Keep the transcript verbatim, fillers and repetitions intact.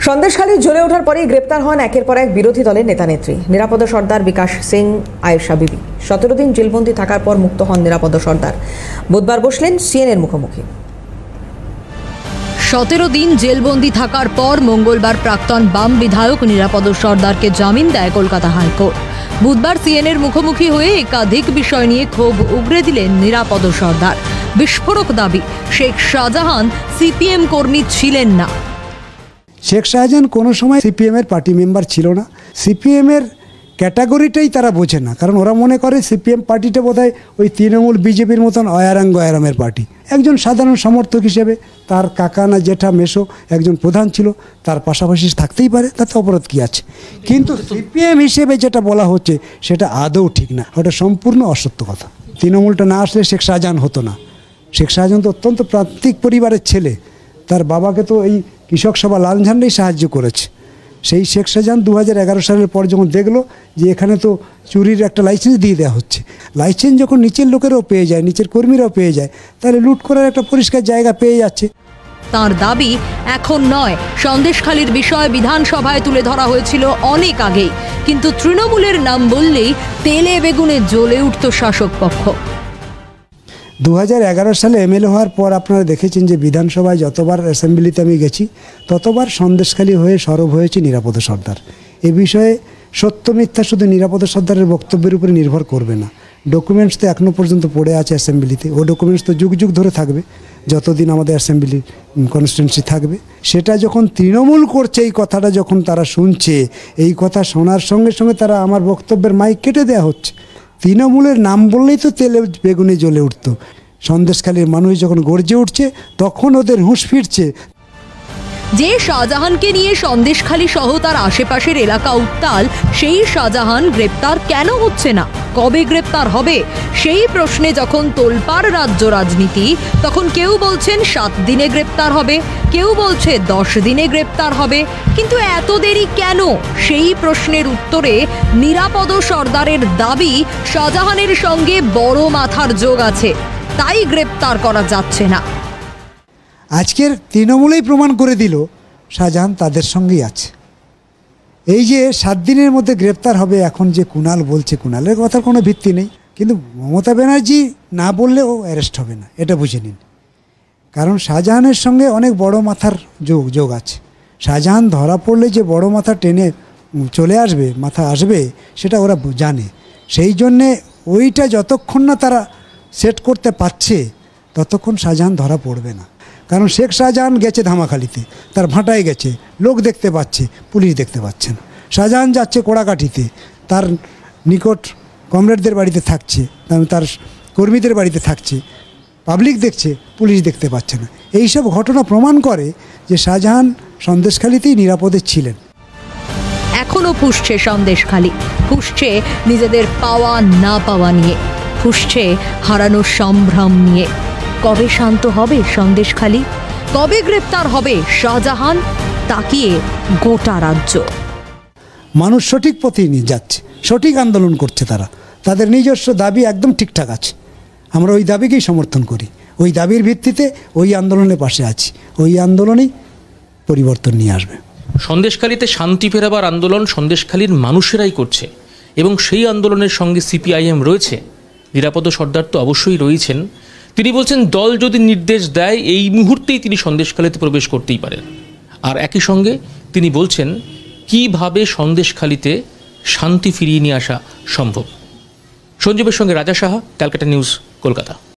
সন্দেশখালী জ্বলে ওঠার পরেই গ্রেপ্তার হন একের পর এক বিরোধী দলের নেতানেত্রী। নিরাপদ সর্দার বিকাশ সিং, আয়েশা বিবি সতেরো দিন জেলবন্দি থাকার পর মুক্ত হন নিরাপদ সর্দার। বুধবার বসলেন সিএনএর মুখোমুখি। সতেরো দিন জেলবন্দি থাকার পর মঙ্গলবার প্রাক্তন বাম বিধায়ক নিরাপদ সর্দারকে জামিন দেয় কলকাতা হাইকোর্ট। বুধবার সিএনএর মুখোমুখি হয়ে একাধিক বিষয় নিয়ে ক্ষোভ উগরে দিলেন নিরাপদ সর্দার। বিস্ফোরক দাবি, শেখ শাহজাহান সিপিএম কর্মী ছিলেন না। শেখ শাহজাহান কোনো সময় সিপিএমের পার্টি মেম্বার ছিল না। সিপিএমের ক্যাটাগরিটাই তারা বোঝে না, কারণ ওরা মনে করে সিপিএম পার্টিটা বোধহয় ওই তৃণমূল বিজেপির মতন অয়ারাং গয়ারামের পার্টি। একজন সাধারণ সমর্থক হিসেবে তার কাকা না জেঠা মেশো একজন প্রধান ছিল, তার পাশাপাশি থাকতেই পারে, তাতে অপরাধ কী আছে। কিন্তু সিপিএম হিসেবে যেটা বলা হচ্ছে সেটা আদৌ ঠিক না, ওটা সম্পূর্ণ অসত্য কথা। তৃণমূলটা না আসলে শেখ শাহজাহান হতো না। শেখ শাহজাহান তো অত্যন্ত প্রান্তিক পরিবারের ছেলে, তার বাবাকে তো এই কৃষক সভা লাল ঝান্ডাই সাহায্য করেছে। সেই শেখ শাহজাহান দু হাজার এগারো সালের পর যখন দেখলো যে এখানে তো চুরির একটা লাইসেন্স দিয়ে দেওয়া হচ্ছে, লাইসেন্স যখন নিচের লোকেরাও পেয়ে যায়, নিচের কর্মীরাও পেয়ে যায়, তাহলে লুট করার একটা পরিষ্কার জায়গা পেয়ে যাচ্ছে। তার দাবি, এখন নয়, সন্দেশখালীর বিষয় বিধানসভায় তুলে ধরা হয়েছিল অনেক আগেই, কিন্তু তৃণমূলের নাম বললেই তেলে বেগুনে জ্বলে উঠত শাসক পক্ষ। দু হাজার এগারো সালে এমএলএ হওয়ার পর আপনারা দেখেছেন যে বিধানসভায় যতবার অ্যাসেম্বলিতে আমি গেছি ততবার সন্দেশখালী হয়ে সরব হয়েছে নিরাপদ সর্দার। এ বিষয়ে সত্য মিথ্যা শুধু নিরাপদ সর্দারের বক্তব্যের উপরে নির্ভর করবে না। ডকুমেন্টস তো এখনও পর্যন্ত পড়ে আছে অ্যাসেম্বলিতে, ও ডকুমেন্টস তো যুগ যুগ ধরে থাকবে, যতদিন আমাদের অ্যাসেম্বলি কনস্টিটুয়েন্সি থাকবে। সেটা যখন তৃণমূল করছে, এই কথাটা যখন তারা শুনছে, এই কথা শোনার সঙ্গে সঙ্গে তারা আমার বক্তব্যের মাইক কেটে দেওয়া হচ্ছে। তৃণমূলের নাম বললেই তো তেলে বেগুনে জ্বলে উঠত। সন্দেশখালীর মানুষ যখন গর্জে উঠছে তখন ওদের হুঁশ ফিরছে। যে শাহজাহানকে নিয়ে সন্দেশখালী সহ তার আশেপাশের এলাকা উত্তাল, সেই শাহজাহান গ্রেপ্তার কেন হচ্ছে না, কবে গ্রেপ্তার হবে, সেই প্রশ্নে যখন তোলপাড় রাজ্য রাজনীতি, তখন কেউ বলছেন সাত দিনে গ্রেপ্তার হবে, কেউ বলছে দশ দিনে গ্রেপ্তার হবে। কিন্তু এত দেরি কেন? সেই প্রশ্নের উত্তরে নিরাপদ সর্দারের দাবি, শাহজাহানের সঙ্গে বড় মাথার যোগ আছে, তাই গ্রেপ্তার করা যাচ্ছে না। আজকের তৃণমূলেই প্রমাণ করে দিল শাহজাহান তাদের সঙ্গেই আছে। এই যে সাত দিনের মধ্যে গ্রেপ্তার হবে, এখন যে কুণাল বলছে, কুণালের কথার কোনো ভিত্তি নেই। কিন্তু মমতা ব্যানার্জি না বললেও অ্যারেস্ট হবে না, এটা বুঝে নিন। কারণ শাহজাহানের সঙ্গে অনেক বড় মাথার যোগ যোগ আছে। শাহজাহান ধরা পড়লে যে বড় মাথা টেনে চলে আসবে, মাথা আসবে, সেটা ওরা জানে। সেই জন্যে ওইটা যতক্ষণ না তারা সেট করতে পারছে ততক্ষণ শাহজাহান ধরা পড়বে না। কারণ শেখ শাহজাহান গেছে ধামাখালিতে, তার ভাটায় গেছে, লোক দেখতে পাচ্ছে, পুলিশ দেখতে পাচ্ছে না। শাহজাহান যাচ্ছে কোড়াকাঠিতে, তার নিকট কমরেডদের বাড়িতে থাকছে, তার কর্মীদের বাড়িতে থাকছে, পাবলিক দেখছে, পুলিশ দেখতে পাচ্ছে না। এইসব ঘটনা প্রমাণ করে যে শাহজাহান সন্দেশখালীতেই নিরাপদে ছিলেন। এখনো ফুঁসছে সন্দেশখালী, ফুঁসছে নিজেদের পাওয়া না পাওয়া নিয়ে, ফুঁসছে হারানো সম্ভ্রম নিয়ে। কবে শান্ত হবে সন্দেশখালী? কবে গ্রেপ্তার হবে শাহজাহান? তাকিয়ে গোটা রাজ্য। মানুষ সঠিক পথে নিয়ে যাচ্ছে, সঠিক আন্দোলন করছে, তারা তাদের নিজস্ব দাবি একদম ঠিকঠাক আছে। আমরা ওই দাবিকেই সমর্থন করি, ওই দাবির ভিত্তিতে ওই আন্দোলনের পাশে আছি। ওই আন্দোলনেই পরিবর্তন নিয়ে আসবে। সন্দেশখালীতে শান্তি ফেরাবার আন্দোলন সন্দেশখালীর মানুষেরাই করছে, এবং সেই আন্দোলনের সঙ্গে সিপিআইএম রয়েছে। নিরাপদ সর্দার তো অবশ্যই রয়েছেন। তিনি বলছেন দল যদি নির্দেশ দেয় এই মুহূর্তেই তিনি সন্দেশখালীতে প্রবেশ করতেই পারেন। আর একই সঙ্গে তিনি বলছেন কিভাবে সন্দেশখালীতে শান্তি ফিরিয়ে নিয়ে আসা সম্ভব। সঞ্জীবের সঙ্গে রাজা সাহা, ক্যালকাটা নিউজ, কলকাতা।